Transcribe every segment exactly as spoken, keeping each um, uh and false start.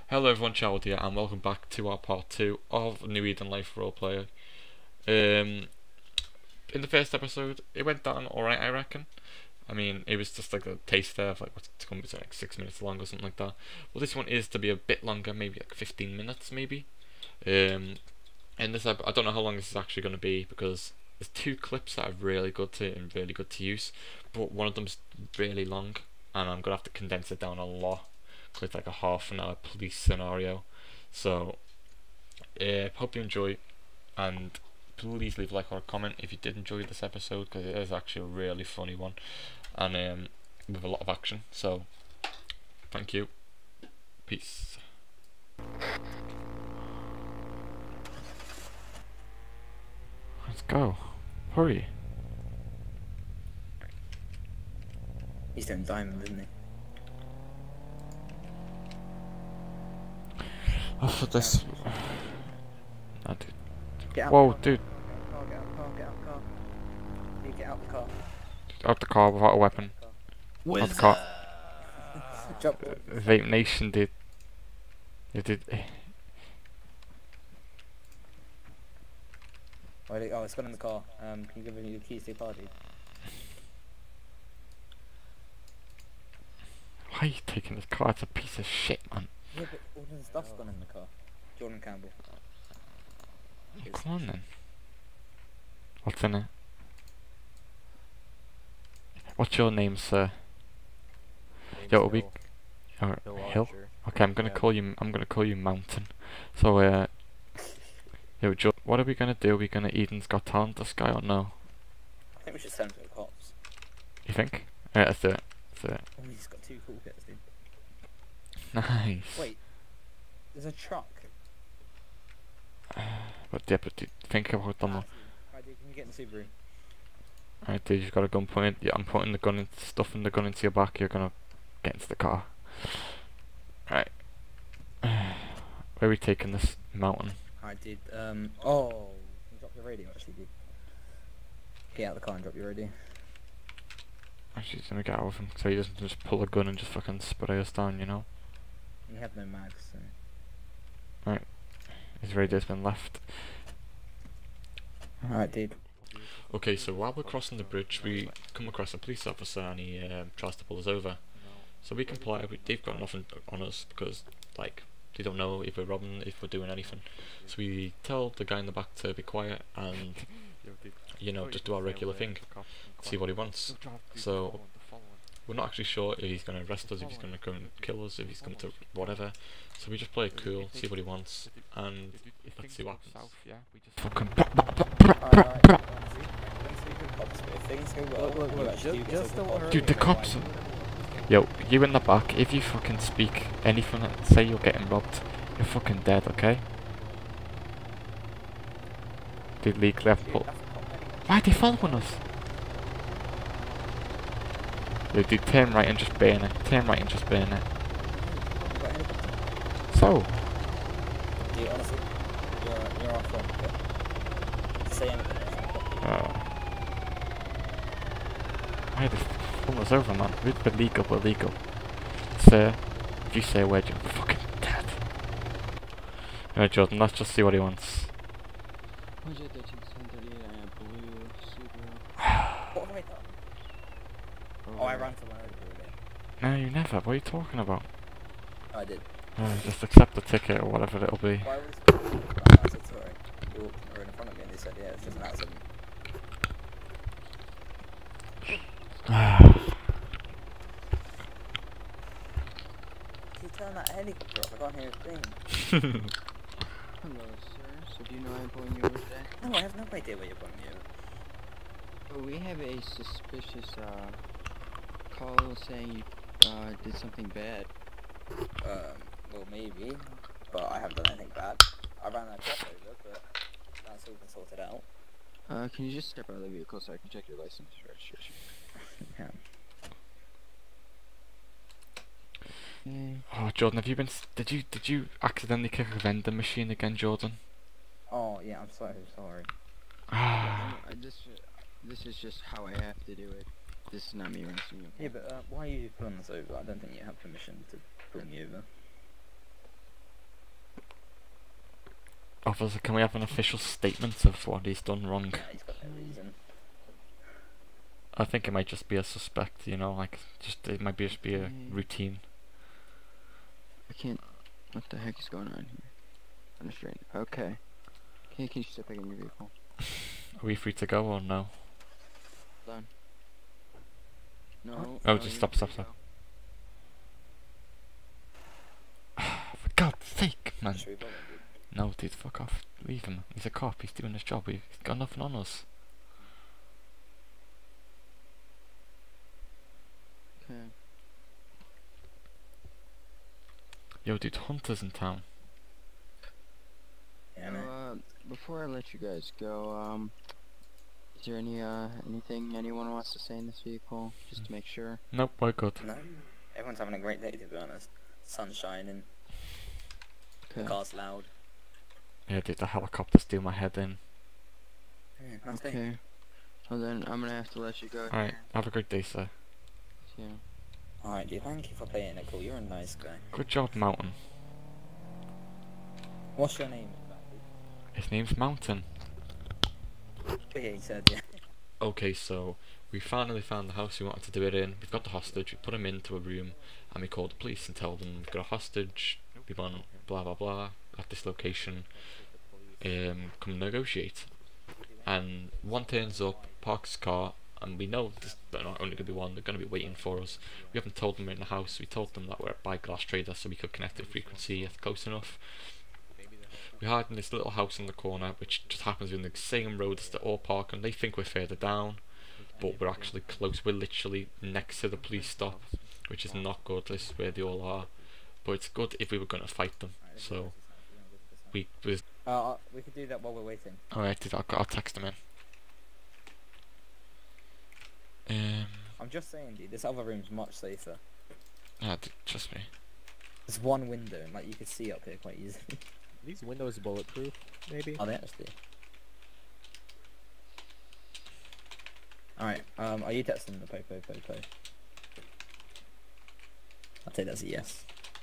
Hello everyone, Charles here, and welcome back to our part two of New Eden Life Roleplayer. Um, in the first episode, it went down alright, I reckon. I mean, it was just like a taster of like what's going to be like six minutes long or something like that. Well, this one is to be a bit longer, maybe like fifteen minutes, maybe. Um, and this, I don't know how long this is actually going to be because there's two clips that are really good to and really good to use, but one of them's really long, and I'm gonna have to condense it down a lot. It's like a half an hour police scenario. So, uh, hope you enjoy, and please leave a like or a comment if you did enjoy this episode because it is actually a really funny one, and um, with a lot of action. So, thank you. Peace. Let's go. Hurry. He's doing diamond, isn't he? Oh, for this. Oh, dude. Get out Whoa, the car, dude. Get out the car, get out the car. You get out the car. Out the car without a weapon. Out the car. Jump. Vape Nation, dude. You did. Wait, oh, it's gone in the car. Um, can you give me the keys to your car, dude? Why are you taking this car? It's a piece of shit, man. Yeah, but all the stuff's gone in the car. Jordan Campbell. Oh, come on then. What's in it? What's your name, sir? Yo, are we? Uh, Hill. Okay, I'm gonna Yeah. call you. I'm gonna call you Mountain. So, uh, yo, Joe, what are we gonna do? Are we gonna Eden's Got Talent this guy or no? I think we should send him to the cops. You think? Yeah, that's it. That's it. Oh, he's got two cool kits, dude. Nice. Wait, there's a truck. But yeah, but dude, think about them. Ah, Right, dude, can you get in the Subaru? Alright, dude, you've got a gun pointed. Yeah, I'm putting the gun in, stuffing the gun into your back. You're gonna get into the car. Right. Where are we taking this mountain? Alright, dude. Um, oh, can you drop your radio, actually, dude? Get out of the car and drop your radio. Actually, he's gonna get out of him so he doesn't just pull a gun and just fucking spray us down, you know? We have no mags, so... His radio's been left. Alright, dude. Okay, so while we're crossing the bridge, we come across a police officer and he um, tries to pull us over. So we comply. We, they've got nothing on us because, like, they don't know if we're robbing, if we're doing anything. So we tell the guy in the back to be quiet and, you know, just do our regular thing, see what he wants. So we're not actually sure if he's going to arrest us, if he's going to come and kill us, if he's going to whatever. So we just play it cool, see what he wants, and let's see what happens. Fucking dude, the cops. Yo, you in the back. If you fucking speak anything, that say you're getting robbed, you're fucking dead. Okay? Dude, legally, I've put. Why are they following us? Yo, dude, turn right and just burn it. Turn right and just burn it. So. Dude, honestly, you're, you're our friend, okay? Say anything. Oh. Why are they pulling us over, man? We're we're legal, we're legal. Sir, if you say a word, you're fucking dead. Alright, Jordan, let's just see what he wants. What have I done? Oh, I ran for my own bit. No, you never. What are you talking about? I did. Uh, just accept the ticket or whatever it'll be. Why was I said sorry. You walked in front of me and they said, yeah, it's just an accident. Can you turn that helicopter off? I can't hear a thing. Hello, sir. So do you know I'm pulling you over today? No, I have no idea where you're putting me over. Well, we have a suspicious uh, call saying you uh, did something bad. Um, well, maybe, but I haven't done anything bad. I ran that truck over, but that's all been sorted out. Uh, can you just step out of the vehicle so I can check your license registration? Yeah. Okay. Oh, Jordan, have you been? S did you did you accidentally kick a vending machine again, Jordan? Oh, yeah, I'm so sorry. Ah. I just, this is just how I have to do it. This is not me arresting you. Yeah, but uh, why are you pulling us over? I don't think you have permission to pull me over. Officer, can we have an official statement of what he's done wrong? Yeah, he's got no reason. I think it might just be a suspect, you know, like, just it might be just be a Mm. routine. I can't. What the heck is going on here? Unrestrained. Okay. Okay, can you step back in your vehicle? Are we free to go or no? Done. No. Oh, no, just you're stop, free stop, to stop. go. For God's sake, man. Should we bother, dude? No, dude, fuck off. Leave him. He's a cop. He's doing his job. He's got nothing on us. Okay. Yo, dude, Hunter's in town. Yeah, So, man. uh, before I let you guys go, um, is there any uh anything anyone wants to say in this vehicle, just to make sure? Nope, we're good. No, everyone's having a great day, to be honest. Sun's shining, the Okay. car's loud. Yeah, dude, the helicopters do my head in. Yeah, nice day. Okay. Well then, I'm gonna have to let you go. Alright, have a good day, sir. Yeah. Alright, dude, thank you for playing it cool. You're a nice guy. Good job, Mountain. What's your name, exactly? His name's Mountain. Oh, yeah, he said, yeah. Okay, so we finally found the house we wanted to do it in. We've got the hostage. We put him into a room, and we called the police and told them we've got a hostage. We want blah blah blah at this location. Um, come negotiate. And one turns up, parks his car, and we know this, they're not only going to be one. They're going to be waiting for us. We haven't told them we're in the house. We told them that we're a Buyglass trader, so we could connect the frequency if close enough. We hide in this little house in the corner, which just happens in the same road as they all park, and they think we're further down, but we're actually close. We're literally next to the police stop, which is not good. This is where they all are, but it's good if we were going to fight them. So we was Uh, we could do that while we're waiting. alright. I'll, I'll text them in. Um, I'm just saying, dude, this other room's much safer. yeah, d- trust me. There's one window, and like you could see up here quite easily. These windows bulletproof, maybe? Are they actually? Alright, um, are you texting the popo popo? I'll take that as a yes.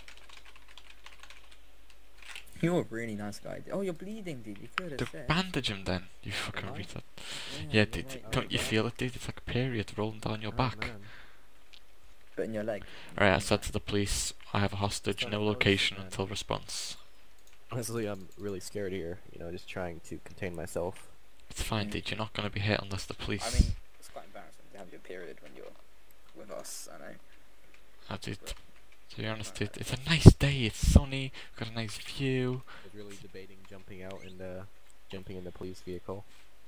You're a really nice guy. Oh, you're bleeding, dude. You could To have said. bandage him then, you fucking Am I? retard. Yeah, Yeah, you're dude, right. don't you feel it, dude? It's like a period rolling down your Oh, back. man. Put in your leg. Alright, I said to the police, I have a hostage, It's no not close, location man. until response. Honestly, I'm really scared here. You know, just trying to contain myself. It's fine, Mm. dude, you're not gonna be hit unless the police... I mean, it's quite embarrassing to have your period when you're with us, I know. Oh, dude, but- to be honest, dude, it's a nice day, it's sunny, we've got a nice view. I was really debating jumping out and uh, jumping in the police vehicle.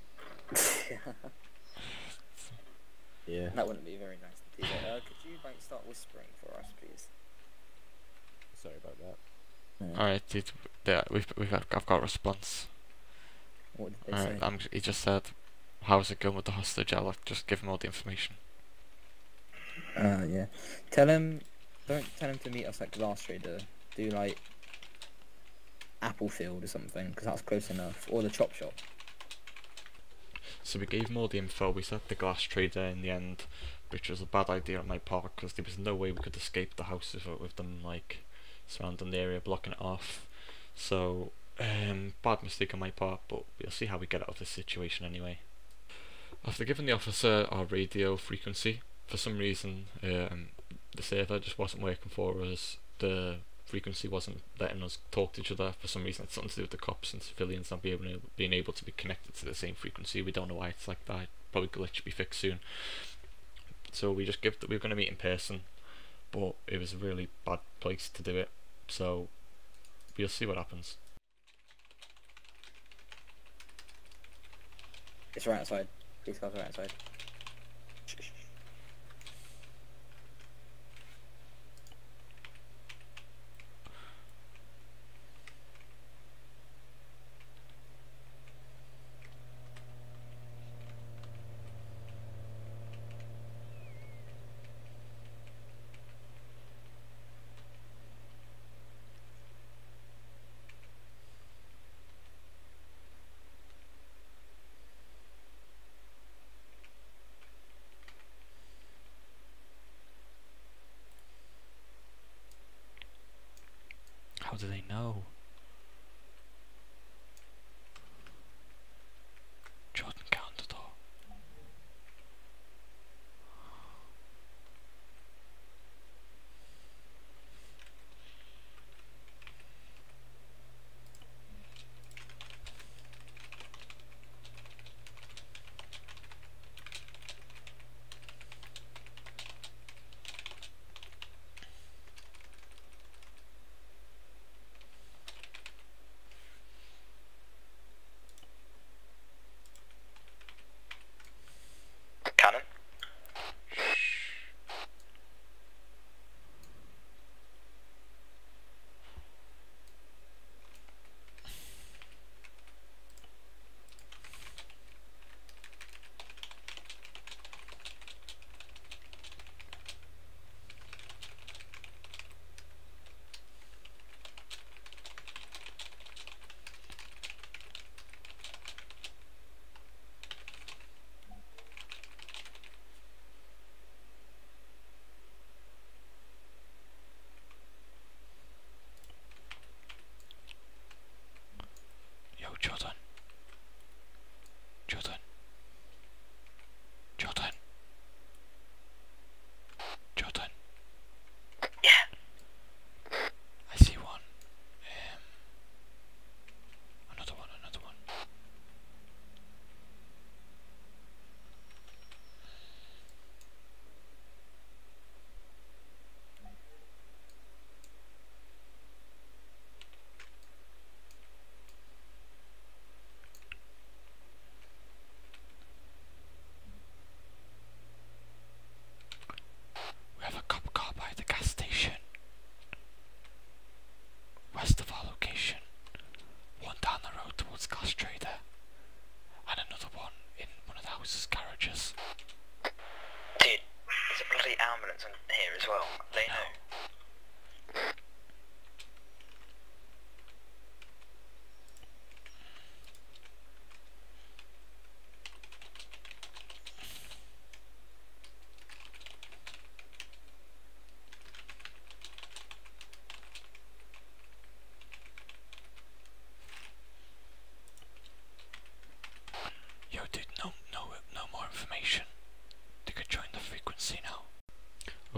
Yeah. That wouldn't be very nice to do. Uh, could you like start whispering for us, please? Sorry about that. Yeah. Alright, dude, there, we've, we've got, I've got a response. What did they Alright, say? I'm, he just said, how's it going with the hostage? I'll like, just give him all the information. Uh, yeah. Tell him, don't tell him to meet us at Glass Trader. Do like Applefield or something, because that's close enough. Or the Chop Shop. So we gave him all the info, we set the glass trader in the end, which was a bad idea on my part, because there was no way we could escape the house with, with them, like, surrounding the area, blocking it off. So, um, bad mistake on my part, but we'll see how we get out of this situation anyway. After giving the officer our radio frequency, for some reason, um, the server just wasn't working for us. The frequency wasn't letting us talk to each other. For some reason, it's something to do with the cops and civilians not being able, being able to be connected to the same frequency. We don't know why it's like that. Probably glitch, be fixed soon. So we just give that we were going to meet in person, but it was a really bad place to do it. So we'll see what happens. It's right outside. Police cars are right outside. Shh, shh, shh. How do they know?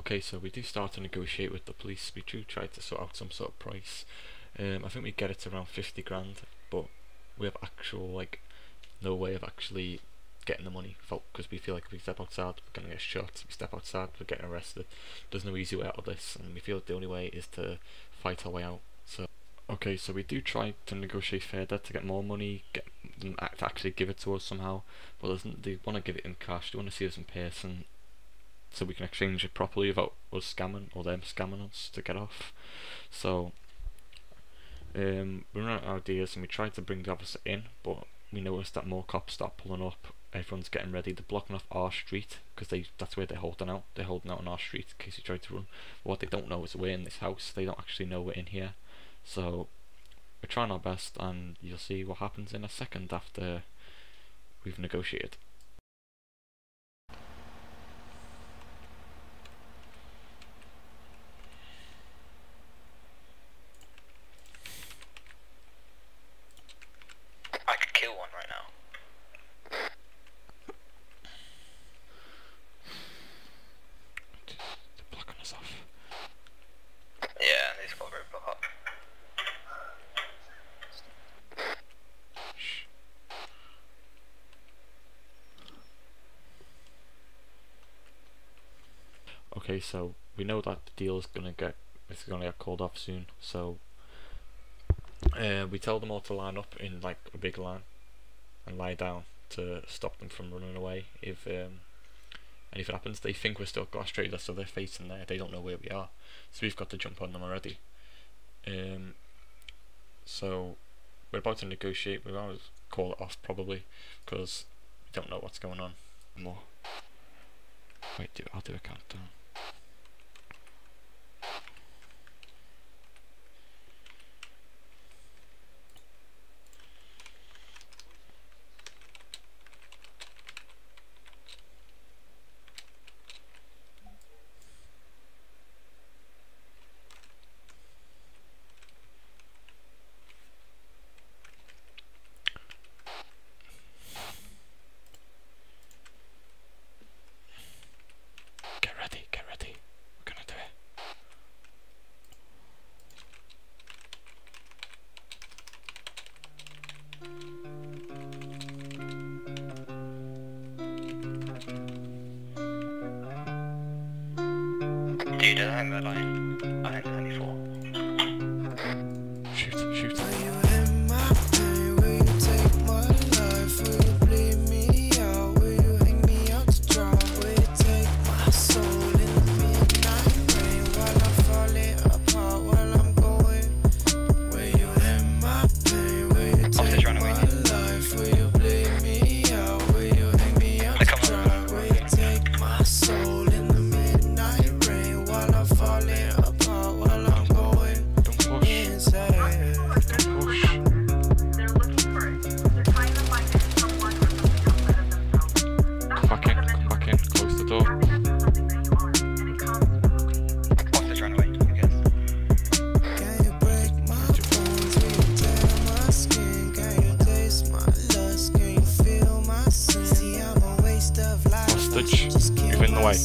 Okay, so we do start to negotiate with the police. We do try to sort out some sort of price. Um, I think we get it to around fifty grand, but we have actual like no way of actually getting the money because we feel like if we step outside we're gonna get shot. If we step outside we're getting arrested. There's no easy way out of this, and we feel like the only way is to fight our way out. So okay, so we do try to negotiate further to get more money, get them to actually give it to us somehow, but they want to give it in cash. They want to see us in person so we can exchange it properly without us scamming or them scamming us to get off. So um, we run out of ideas and we tried to bring the officer in, but we noticed that more cops start pulling up. Everyone's getting ready. They're blocking off our street because they that's where they're holding out. They're holding out on our street in case you try to run. But what they don't know is we're in this house. They don't actually know we're in here. So we're trying our best, and you'll see what happens in a second after we've negotiated. I could kill one right now. They're blocking us off. Yeah, they've got a roadblock up. Shh. Okay, so we know that the deal is gonna get it's gonna get called off soon. So uh, we tell them all to line up in like a big line and lie down to stop them from running away. If um, anything happens, they think we're still got Australia, so they're facing there. They don't know where we are, so we've got to jump on them already. Um, so we're about to negotiate. We're going to call it off probably because we don't know what's going on more. Wait, do I'll do a countdown. Get ready, get ready. We're gonna do it. Dude, I think they're lying. I think there's only four. Shoot, shoot. You're in the way.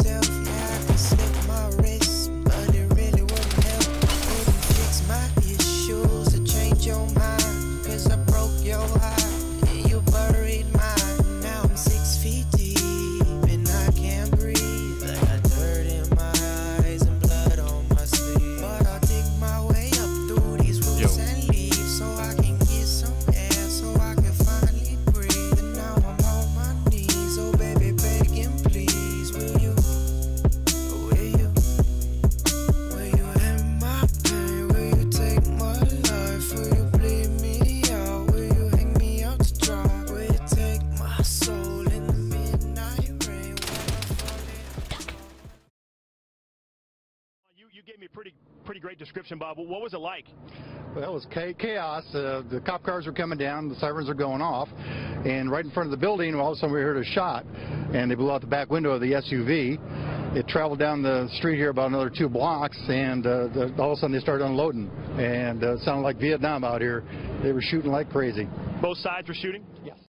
You gave me a pretty, pretty great description, Bob. What was it like? Well, it was chaos. Uh, the cop cars were coming down, the sirens were going off, and right in front of the building, all of a sudden we heard a shot, and they blew out the back window of the S U V. It traveled down the street here about another two blocks, and uh, the, all of a sudden they started unloading, and uh, it sounded like Vietnam out here. They were shooting like crazy. Both sides were shooting? Yes.